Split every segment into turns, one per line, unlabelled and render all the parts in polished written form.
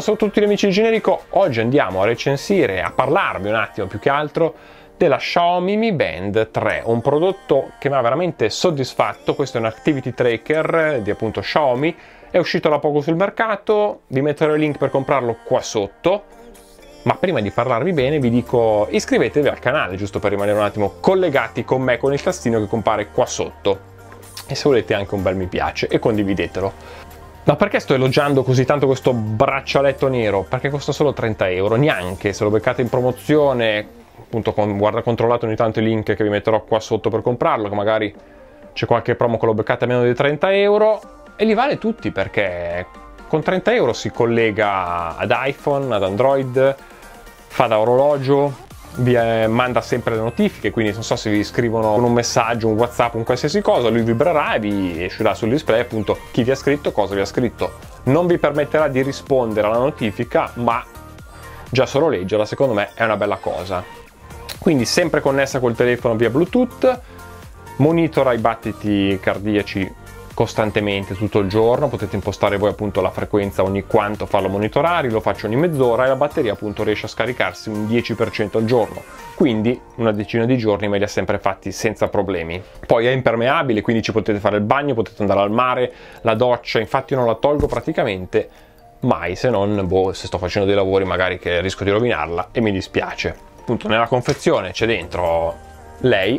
saluto a tutti gli amici di Generico. Oggi andiamo a recensire, a parlarvi un attimo più che altro della Xiaomi Mi Band 3, un prodotto che mi ha veramente soddisfatto. Questo è un activity tracker di appunto Xiaomi, è uscito da poco sul mercato, vi metterò il link per comprarlo qua sotto. Ma prima di parlarvi bene vi dico iscrivetevi al canale, giusto per rimanere un attimo collegati con me con il tastino che compare qua sotto. E se volete anche un bel mi piace e condividetelo. Ma perché sto elogiando così tanto questo braccialetto nero? Perché costa solo 30 euro, neanche se lo beccate in promozione, appunto guarda, controllate ogni tanto i link che vi metterò qua sotto per comprarlo, che magari c'è qualche promo che lo beccate a meno di 30 euro, e li vale tutti perché con 30 euro si collega ad iPhone, ad Android, fa da orologio, vi manda sempre le notifiche, quindi non so se vi scrivono un messaggio, un WhatsApp, un qualsiasi cosa, lui vibrerà e vi uscirà sul display appunto chi vi ha scritto, cosa vi ha scritto. Non vi permetterà di rispondere alla notifica, ma già solo leggerla secondo me è una bella cosa. Quindi sempre connessa col telefono via Bluetooth, monitora i battiti cardiaci costantemente tutto il giorno, potete impostare voi appunto la frequenza ogni quanto farlo monitorare, lo faccio ogni mezz'ora e la batteria appunto riesce a scaricarsi un 10% al giorno, quindi una decina di giorni me li ha sempre fatti senza problemi. Poi è impermeabile, quindi ci potete fare il bagno, potete andare al mare, la doccia, infatti io non la tolgo praticamente mai, se non se sto facendo dei lavori magari che rischio di rovinarla e mi dispiace. Appunto nella confezione c'è dentro lei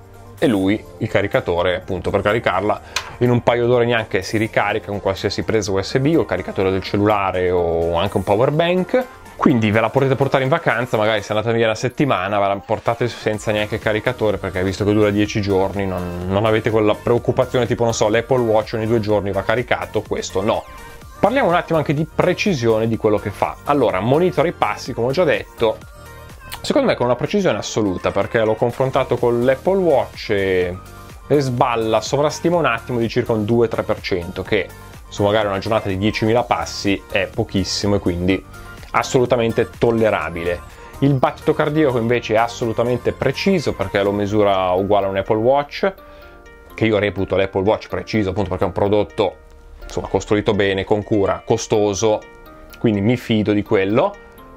e lui il caricatore, appunto per caricarla in un paio d'ore neanche si ricarica con qualsiasi presa USB o caricatore del cellulare o anche un power bank, quindi ve la potete portare in vacanza, magari se andate via una settimana ve la portate senza neanche caricatore, perché visto che dura 10 giorni non avete quella preoccupazione tipo non so l'Apple Watch ogni 2 giorni va caricato, questo no. Parliamo un attimo anche di precisione di quello che fa. Allora, monitora i passi come ho già detto, secondo me con una precisione assoluta, perché l'ho confrontato con l'Apple Watch e sballa, sovrastima un attimo di circa un 2-3%, che su magari una giornata di 10.000 passi è pochissimo e quindi assolutamente tollerabile. Il battito cardiaco invece è assolutamente preciso perché lo misura uguale a un Apple Watch, che io reputo l'Apple Watch preciso appunto perché è un prodotto insomma costruito bene, con cura, costoso, quindi mi fido di quello.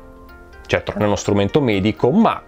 Certo non è uno strumento medico, ma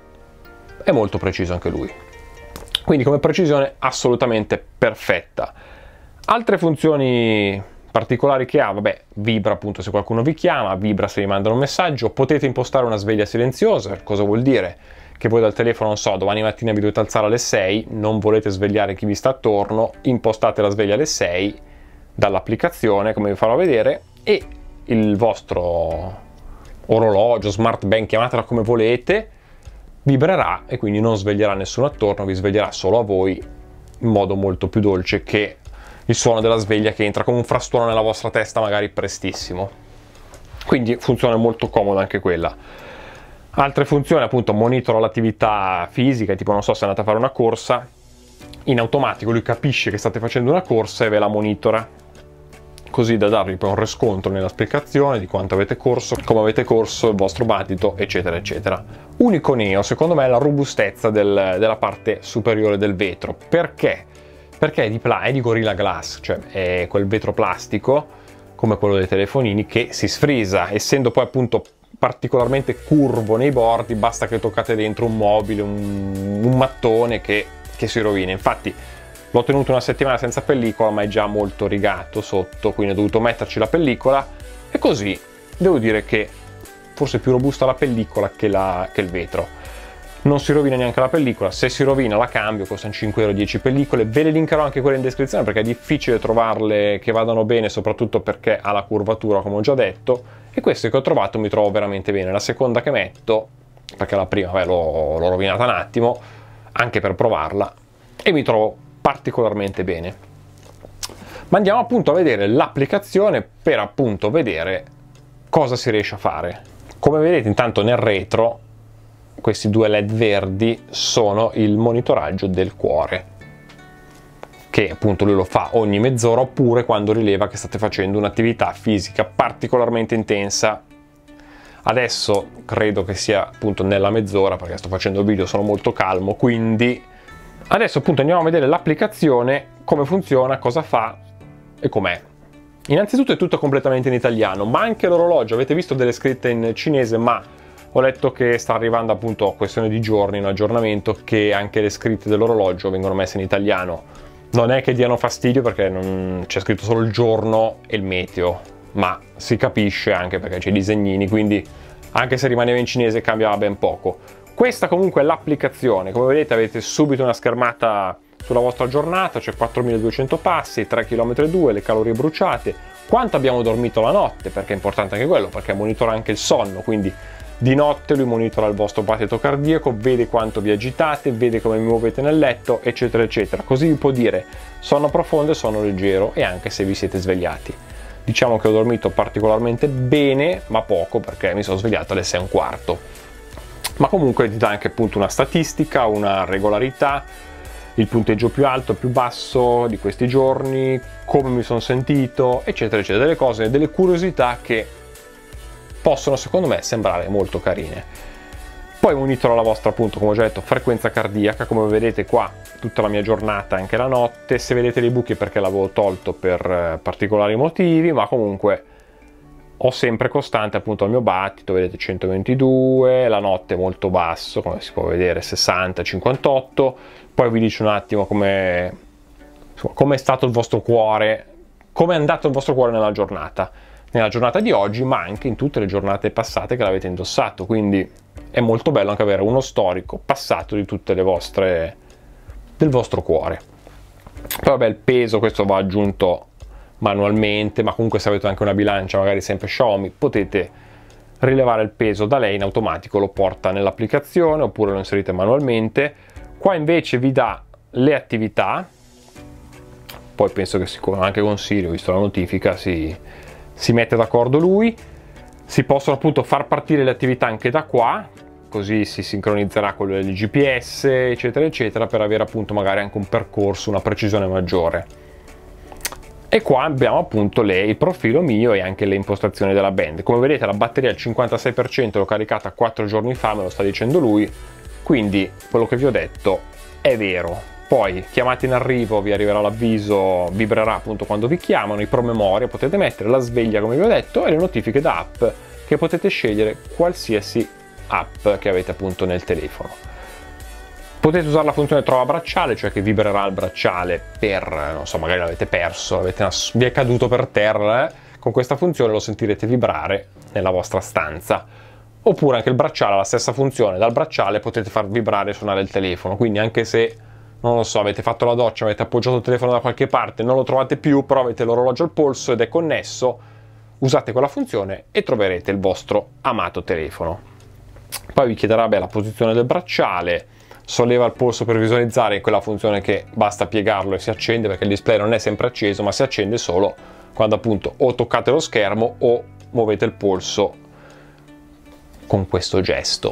è molto preciso anche lui. Quindi come precisione assolutamente perfetta. Altre funzioni particolari che ha, vabbè, vibra appunto se qualcuno vi chiama, vibra se vi mandano un messaggio, potete impostare una sveglia silenziosa. Cosa vuol dire? Che voi dal telefono, non so, domani mattina vi dovete alzare alle 6, non volete svegliare chi vi sta attorno, impostate la sveglia alle 6 dall'applicazione, come vi farò vedere, e il vostro orologio, smart band, chiamatela come volete, vibrerà e quindi non sveglierà nessuno attorno, vi sveglierà solo a voi in modo molto più dolce che il suono della sveglia che entra come un frastuono nella vostra testa magari prestissimo. Quindi funziona molto comoda anche quella. Altre funzioni appunto, monitora l'attività fisica, tipo non so se andate a fare una corsa, in automatico lui capisce che state facendo una corsa e ve la monitora, così da darvi poi un riscontro nella spiegazione di quanto avete corso, come avete corso, il vostro battito, eccetera eccetera. Unico neo secondo me è la robustezza della parte superiore del vetro. Perché? Perché è di Gorilla Glass, cioè è quel vetro plastico come quello dei telefonini che si sfrisa, essendo poi appunto particolarmente curvo nei bordi, basta che toccate dentro un mobile, un mattone che si rovina. Infatti l'ho tenuto una settimana senza pellicola, ma è già molto rigato sotto, quindi ho dovuto metterci la pellicola e così devo dire che forse è più robusta la pellicola che il vetro. Non si rovina neanche la pellicola, se si rovina la cambio, costano 5 euro 10 pellicole, ve le linkerò anche quelle in descrizione perché è difficile trovarle che vadano bene, soprattutto perché ha la curvatura come ho già detto, e queste che ho trovato mi trovo veramente bene. La seconda che metto, perché la prima l'ho rovinata un attimo, anche per provarla, e mi trovo particolarmente bene. Ma andiamo appunto a vedere l'applicazione per appunto vedere cosa si riesce a fare. Come vedete intanto nel retro questi due LED verdi sono il monitoraggio del cuore, che appunto lui lo fa ogni mezz'ora oppure quando rileva che state facendo un'attività fisica particolarmente intensa. Adesso credo che sia appunto nella mezz'ora perché sto facendo il video, sono molto calmo, quindi adesso appunto andiamo a vedere l'applicazione, come funziona, cosa fa e com'è. Innanzitutto è tutto completamente in italiano, ma anche l'orologio, avete visto delle scritte in cinese, ma ho letto che sta arrivando appunto a questione di giorni un aggiornamento che anche le scritte dell'orologio vengono messe in italiano. Non è che diano fastidio perché c'è scritto solo il giorno e il meteo, ma si capisce anche perché c'è i disegnini, quindi anche se rimaneva in cinese cambiava ben poco. Questa comunque è l'applicazione, come vedete avete subito una schermata sulla vostra giornata, c'è 4200 passi, 3,2 km, le calorie bruciate, quanto abbiamo dormito la notte, perché è importante anche quello, perché monitora anche il sonno, quindi di notte lui monitora il vostro battito cardiaco, vede quanto vi agitate, vede come vi muovete nel letto, eccetera eccetera, così vi può dire sonno profondo e sonno leggero, e anche se vi siete svegliati. Diciamo che ho dormito particolarmente bene, ma poco, perché mi sono svegliato alle 6:15, ma comunque ti dà anche appunto una statistica, una regolarità, il punteggio più alto, più basso di questi giorni, come mi sono sentito, eccetera eccetera, delle cose, delle curiosità che possono secondo me sembrare molto carine. Poi monitora la vostra, appunto, come ho già detto, frequenza cardiaca, come vedete qua tutta la mia giornata, anche la notte. Se vedete dei buchi è perché l'avevo tolto per particolari motivi, ma comunque ho sempre costante appunto il mio battito, vedete 122, la notte molto basso, come si può vedere 60, 58. Poi vi dice un attimo come è stato il vostro cuore, come è andato il vostro cuore nella giornata di oggi, ma anche in tutte le giornate passate che l'avete indossato, quindi è molto bello anche avere uno storico passato di tutte le vostre, del vostro cuore. Poi vabbè, il peso questo va aggiunto manualmente, ma comunque se avete anche una bilancia magari sempre Xiaomi potete rilevare il peso da lei in automatico, lo porta nell'applicazione oppure lo inserite manualmente. Qua invece vi dà le attività, poi penso che anche con Siri, ho visto la notifica, si mette d'accordo lui, si possono appunto far partire le attività anche da qua, così si sincronizzerà con il GPS eccetera eccetera, per avere appunto magari anche un percorso, una precisione maggiore. E qua abbiamo appunto il profilo mio e anche le impostazioni della band. Come vedete la batteria al 56% l'ho caricata 4 giorni fa, me lo sta dicendo lui, quindi quello che vi ho detto è vero. Poi chiamate in arrivo, vi arriverà l'avviso, vibrerà appunto quando vi chiamano, i promemoria potete mettere, la sveglia come vi ho detto e le notifiche da app, che potete scegliere qualsiasi app che avete appunto nel telefono. Potete usare la funzione trova bracciale, cioè che vibrerà il bracciale per, non so, magari l'avete perso, vi è caduto per terra, con questa funzione lo sentirete vibrare nella vostra stanza. Oppure anche il bracciale ha la stessa funzione, dal bracciale potete far vibrare e suonare il telefono, quindi anche se, non lo so, avete fatto la doccia, avete appoggiato il telefono da qualche parte, non lo trovate più, però avete l'orologio al polso ed è connesso, usate quella funzione e troverete il vostro amato telefono. Poi vi chiederà la posizione del bracciale, solleva il polso per visualizzare, quella funzione che basta piegarlo e si accende, perché il display non è sempre acceso, ma si accende solo quando appunto o toccate lo schermo o muovete il polso con questo gesto.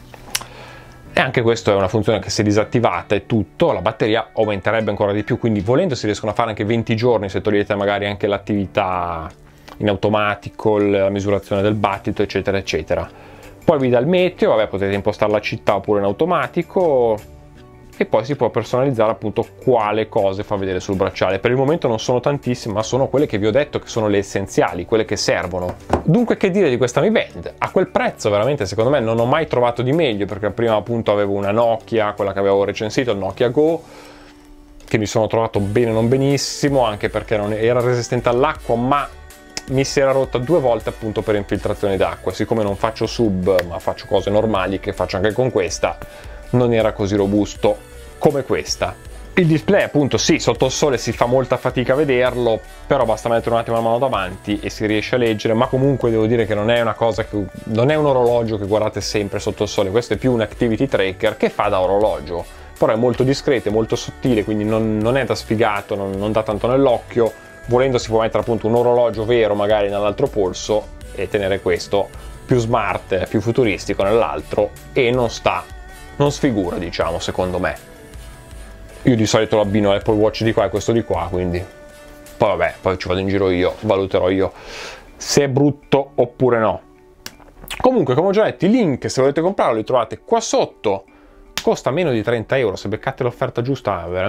E anche questa è una funzione che se disattivata è tutto, la batteria aumenterebbe ancora di più, quindi volendo si riescono a fare anche 20 giorni se togliete magari anche l'attività in automatico, la misurazione del battito eccetera eccetera. Poi vi dà il meteo, vabbè, potete impostare la città oppure in automatico, e poi si può personalizzare appunto quale cose fa vedere sul bracciale. Per il momento non sono tantissime, ma sono quelle che vi ho detto che sono le essenziali, quelle che servono. Dunque, che dire di questa Mi Band? A quel prezzo veramente secondo me non ho mai trovato di meglio, perché prima appunto avevo una Nokia, quella che avevo recensito, il Nokia Go, che mi sono trovato bene non benissimo, anche perché non era resistente all'acqua, ma mi si era rotta 2 volte appunto per infiltrazione d'acqua. Siccome non faccio sub ma faccio cose normali che faccio anche con questa, non era così robusto come questa. Il display appunto sì, sotto il sole si fa molta fatica a vederlo, però basta mettere un attimo la mano davanti e si riesce a leggere, ma comunque devo dire che non è una cosa non è un orologio che guardate sempre sotto il sole, questo è più un activity tracker che fa da orologio, però è molto discreto, è molto sottile, quindi non è da sfigato, non dà tanto nell'occhio. Volendo si può mettere appunto un orologio vero magari nell'altro polso e tenere questo più smart, più futuristico nell'altro, e non sfigura, diciamo, secondo me. Io di solito lo abbino Apple Watch di qua e questo di qua, quindi poi vabbè, poi ci vado in giro io, valuterò io se è brutto oppure no. Comunque, come ho già detto, i link se volete comprarlo li trovate qua sotto, costa meno di 30 euro, se beccate l'offerta giusta veramente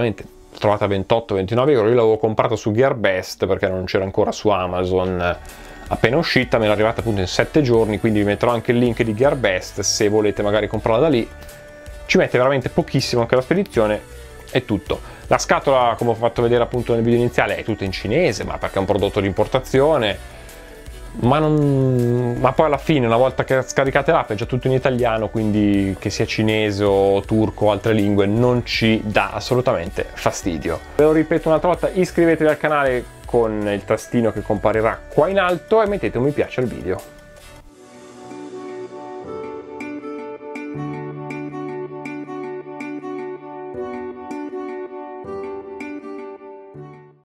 trovata a 28-29 euro. Io l'avevo comprato su Gearbest perché non c'era ancora su Amazon appena uscita, me l'è arrivata appunto in 7 giorni, quindi vi metterò anche il link di Gearbest se volete magari comprarla da lì. Ci mette veramente pochissimo anche la spedizione, è tutto. La scatola, come ho fatto vedere appunto nel video iniziale, è tutta in cinese, ma perché è un prodotto di importazione, ma poi alla fine, una volta che scaricate l'app, è già tutto in italiano, quindi che sia cinese o turco o altre lingue non ci dà assolutamente fastidio. Ve lo ripeto un'altra volta, iscrivetevi al canale con il tastino che comparirà qua in alto e mettete un mi piace al video.